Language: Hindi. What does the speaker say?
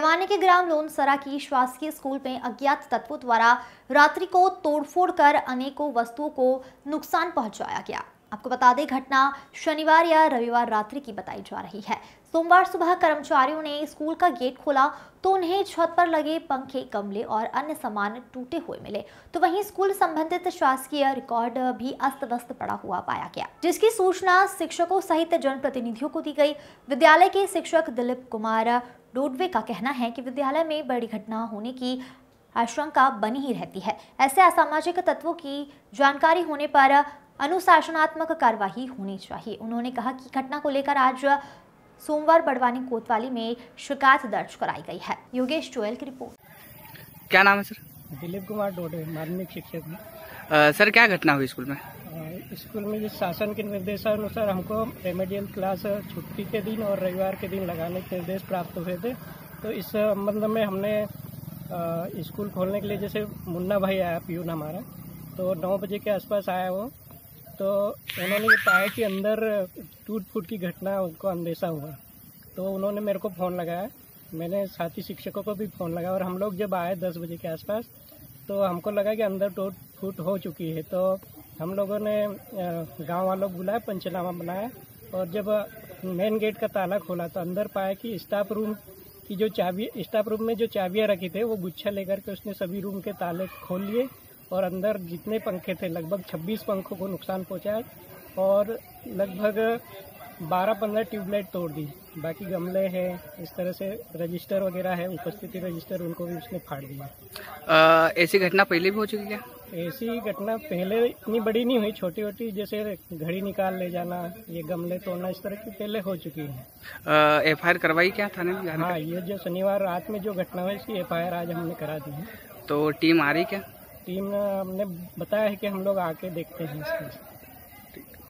बड़वानी के ग्राम लोनसरा की शासकीय स्कूल में अज्ञात तत्वों द्वारा रात्रि को तोड़फोड़ कर अनेकों वस्तुओं को नुकसान पहुंचाया गया। आपको बता दें, घटना शनिवार या रविवार रात्रि की बताई जा रही है। सोमवार सुबह कर्मचारियों ने स्कूल का गेट खोला तो उन्हें छत पर लगे पंखे, गमले और अन्य सामान टूटे हुए मिले। तो वहीं स्कूल संबंधित शासकीय रिकॉर्ड भी अस्त व्यस्त पड़ा हुआ पाया गया, जिसकी सूचना शिक्षकों सहित जनप्रतिनिधियों को दी गई। विद्यालय के शिक्षक दिलीप कुमार डोडवे का कहना है कि विद्यालय में बड़ी घटना होने की आशंका बनी ही रहती है। ऐसे असामाजिक तत्वों की जानकारी होने पर अनुशासनात्मक कार्यवाही होनी चाहिए। उन्होंने कहा कि घटना को लेकर आज सोमवार बड़वानी कोतवाली में शिकायत दर्ज कराई गई है। योगेश चोयल की रिपोर्ट। क्या नाम है सर? दिलीप कुमार डोडे, माध्यमिक शिक्षक हैं। सर, क्या घटना हुई स्कूल में? स्कूल में जिस शासन के निर्देशानुसार हमको रेमेडियल क्लास छुट्टी के दिन और रविवार के दिन लगाने के निर्देश प्राप्त हुए थे। तो इस संबंध में हमने स्कूल खोलने के लिए, जैसे मुन्ना भाई आया, पीयून हमारा, तो 9 बजे के आसपास आया वो, तो उन्होंने ये पाया कि अंदर टूट फूट की घटना उनको अंदेशा हुआ। तो उन्होंने मेरे को फ़ोन लगाया, मैंने साथी शिक्षकों को भी फ़ोन लगाया और हम लोग जब आए 10 बजे के आसपास तो हमको लगा कि अंदर टूट फूट हो चुकी है। तो हम लोगों ने गांव वालों को बुलाया, पंचनामा बनाया और जब मेन गेट का ताला खोला तो अंदर पाया कि स्टाफ रूम में जो चाबियाँ रखी थे वो गुच्छा लेकर के उसने सभी रूम के ताले खोल लिए और अंदर जितने पंखे थे लगभग 26 पंखों को नुकसान पहुंचाया और लगभग 12-15 ट्यूबलाइट तोड़ दी। बाकी गमले हैं, इस तरह से रजिस्टर वगैरह है, उपस्थिति रजिस्टर, उनको भी उसने फाड़ दिया। ऐसी घटना पहले भी हो चुकी है? ऐसी घटना पहले इतनी बड़ी नहीं हुई, छोटी छोटी, जैसे घड़ी निकाल ले जाना, ये गमले तोड़ना, इस तरह की पहले हो चुकी है। FIR करवाई क्या थाने में? हाँ, ये जो शनिवार रात में जो घटना हुई इसकी FIR आज हमने करा दी है। तो टीम आ रही क्या? टीम हमने बताया है कि हम लोग आके देखते हैं इसको।